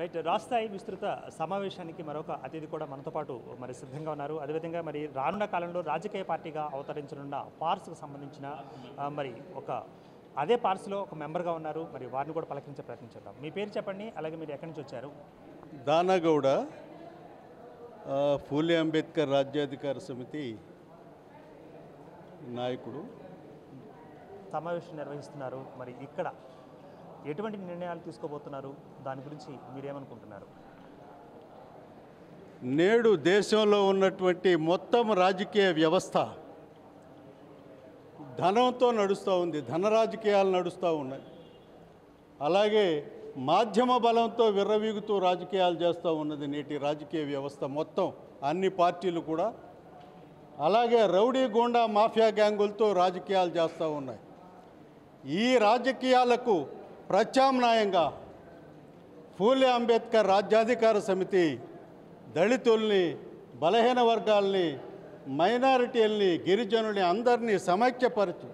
Right రాష్ట్రస్థాయి విస్తృత సమావేశానికి మరొక అతిథి కూడా మనతో పాటు మరి సిద్ధంగా ఉన్నారు. అదేవిధంగా మరి రానున్న కాలంలో రాజకీయ పార్టీగా అవతరించనున్న పార్స్కు సంబంధించిన మరి అదే పార్స్లో ఒక మెంబర్గా ఉన్నారు. మరి వారిని కూడా పలకరించే ప్రయత్నం చేద్దాం. మీ పేరు చెప్పండి, అలాగే మీరు ఎక్కడి నుంచి వచ్చారు? దానగౌడ, ఫూలే అంబేద్కర్ రాజ్యాధికార సమితి నాయకుడు. సమావేశం నిర్వహిస్తున్నారు. మరి ఇక్కడ ఎటువంటి నిర్ణయాలు తీసుకోబోతున్నారు, దాని గురించి మీరేమనుకుంటున్నారు? నేడు దేశంలో ఉన్నటువంటి మొత్తం రాజకీయ వ్యవస్థ ధనంతో నడుస్తూ ఉంది, ధన రాజకీయాలు నడుస్తూ ఉన్నాయి. అలాగే మాధ్యమ బలంతో విర్రవీగుతూ రాజకీయాలు చేస్తూ ఉన్నది నేటి రాజకీయ వ్యవస్థ మొత్తం, అన్ని పార్టీలు కూడా. అలాగే రౌడీ గూండా మాఫియా గ్యాంగులతో రాజకీయాలు చేస్తూ ఉన్నాయి. ఈ రాజకీయాలకు ప్రత్యామ్నాయంగా ఫూలే అంబేద్కర్ రాజ్యాధికార సమితి దళితుల్ని, బలహీన వర్గాల్ని, మైనారిటీల్ని, గిరిజనుల్ని అందరినీ సమైక్యపరిచి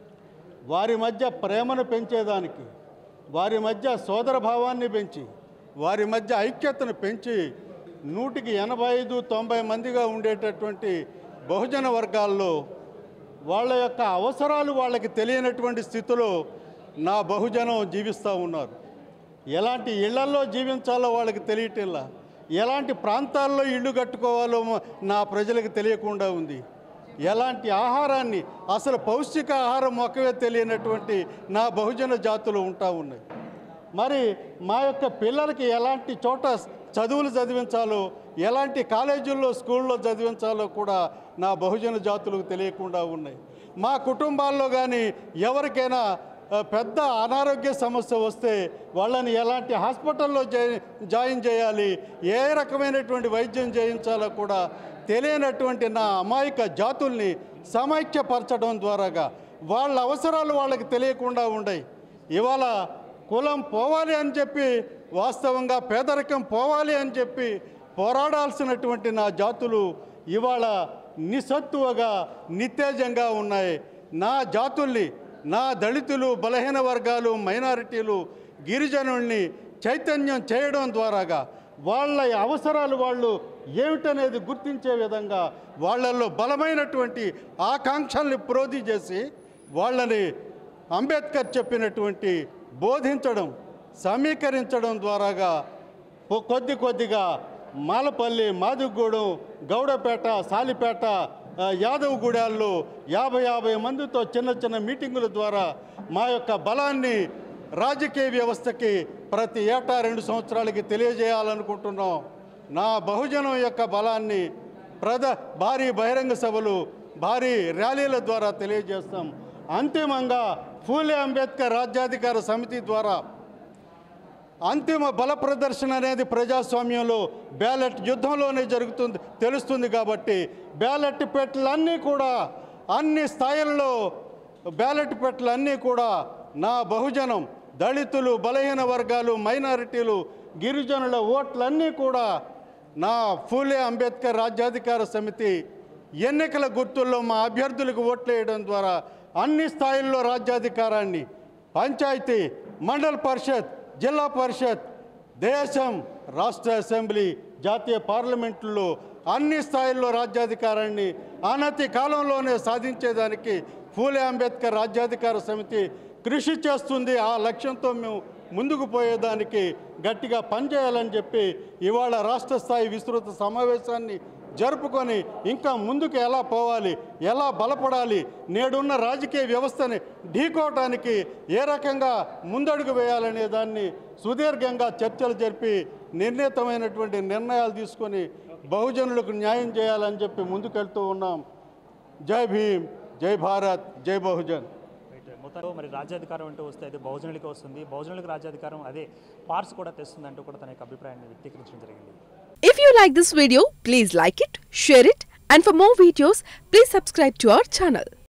వారి మధ్య ప్రేమను పెంచేదానికి, వారి మధ్య సోదరభావాన్ని పెంచి, వారి మధ్య ఐక్యతను పెంచి 100కి 85-90 మందిగా ఉండేటటువంటి బహుజన వర్గాల్లో వాళ్ళ యొక్క అవసరాలు వాళ్ళకి తెలియనటువంటి స్థితిలో నా బహుజనం జీవిస్తూ ఉన్నారు. ఎలాంటి ఇళ్లల్లో జీవించాలో వాళ్ళకి తెలియటల్లా, ఎలాంటి ప్రాంతాల్లో ఇళ్ళు కట్టుకోవాలో నా ప్రజలకు తెలియకుండా ఉంది. ఎలాంటి ఆహారాన్ని, అసలు పౌష్టిక ఆహారం మొక్కవే తెలియనటువంటి నా బహుజన జాతులు ఉంటా ఉన్నాయి. మరి మా యొక్క పిల్లలకి ఎలాంటి చోట చదువులు చదివించాలో, ఎలాంటి కాలేజీల్లో, స్కూల్లో చదివించాలో కూడా నా బహుజన జాతులకు తెలియకుండా ఉన్నాయి. మా కుటుంబాల్లో కానీ ఎవరికైనా పెద్ద అనారోగ్య సమస్య వస్తే వాళ్ళని ఎలాంటి హాస్పిటల్లో జాయిన్ చేయాలి, ఏ రకమైనటువంటి వైద్యం చేయించాలో కూడా తెలియనటువంటి నా అమాయక జాతుల్ని సమైక్యపరచడం ద్వారాగా వాళ్ళ అవసరాలు వాళ్ళకి తెలియకుండా ఉన్నాయి. ఇవాళ కులం పోవాలి అని చెప్పి, వాస్తవంగా పేదరికం పోవాలి అని చెప్పి పోరాడాల్సినటువంటి నా జాతులు ఇవాళ నిస్సత్తువగా, నిత్తేజంగా ఉన్నాయి. నా జాతుల్ని, నా దళితులు, బలహీన వర్గాలు, మైనారిటీలు, గిరిజనుల్ని చైతన్యం చేయడం ద్వారాగా వాళ్ళ అవసరాలు వాళ్ళు ఏమిటనేది గుర్తించే విధంగా వాళ్ళల్లో బలమైనటువంటి ఆకాంక్షల్ని ప్రోధి చేసి వాళ్ళని అంబేద్కర్ చెప్పినటువంటి బోధించడం, సమీకరించడం ద్వారాగా కొద్ది కొద్దిగా మాలపల్లి, మాదిగూడెం, గౌడపేట, సాలిపేట, యాదవ్ గూడాల్లో 50 మందితో చిన్న చిన్న మీటింగుల ద్వారా మా యొక్క బలాన్ని రాజకీయ వ్యవస్థకి ప్రతి ఏటా 2 సంవత్సరాలకి తెలియజేయాలనుకుంటున్నాం. నా బహుజనం యొక్క బలాన్ని భారీ బహిరంగ సభలు, భారీ ర్యాలీల ద్వారా తెలియజేస్తాం. అంతిమంగా ఫూలే అంబేద్కర్ రాజ్యాధికార సమితి ద్వారా అంతిమ బల ప్రదర్శన అనేది ప్రజాస్వామ్యంలో బ్యాలెట్ యుద్ధంలోనే తెలుస్తుంది. కాబట్టి బ్యాలెట్ పెట్టెలన్నీ కూడా, అన్ని స్థాయిల్లో బ్యాలెట్ పెట్టెలన్నీ కూడా నా బహుజనం, దళితులు, బలహీన వర్గాలు, మైనారిటీలు, గిరిజనుల ఓట్లన్నీ కూడా నా ఫూలే అంబేద్కర్ రాజ్యాధికార సమితి ఎన్నికల గుర్తుల్లో మా అభ్యర్థులకు ఓట్లేయడం ద్వారా అన్ని స్థాయిల్లో రాజ్యాధికారాన్ని, పంచాయతీ, మండల పరిషత్, జిల్లా పరిషత్, దేశం, రాష్ట్ర అసెంబ్లీ, జాతీయ పార్లమెంట్లో అన్ని స్థాయిల్లో రాజ్యాధికారాన్ని అనతి కాలంలోనే సాధించేదానికి ఫూలే అంబేద్కర్ రాజ్యాధికార సమితి కృషి చేస్తుంది. ఆ లక్ష్యంతో మేము ముందుకు పోయేదానికి గట్టిగా పనిచేయాలని చెప్పి ఇవాళ రాష్ట్ర స్థాయి విస్తృత సమావేశాన్ని జరుపుకొని ఇంకా ముందుకు ఎలా పోవాలి, ఎలా బలపడాలి, నేడున్న రాజకీయ వ్యవస్థని ఢీకోవటానికి ఏ రకంగా ముందడుగు వేయాలనే దాన్ని సుదీర్ఘంగా చర్చలు జరిపి నిర్ణీతమైనటువంటి నిర్ణయాలు తీసుకొని బహుజనులకు న్యాయం చేయాలని చెప్పి ముందుకెళ్తూ ఉన్నాం. జై భీమ్, జై భారత్, జై బహుజన్. మొత్తంలో మరి రాజ్యాధికారం అంటూ వస్తే అది బహుజనులకి వస్తుంది, బహుజనులకు రాజ్యాధికారం అదే పార్స్ కూడా తెస్తుంది అంటూ కూడా తన యొక్క అభిప్రాయాన్ని వ్యక్తీకరించడం జరిగింది. If you like this video, please like it, share it, and for more videos, please subscribe to our channel.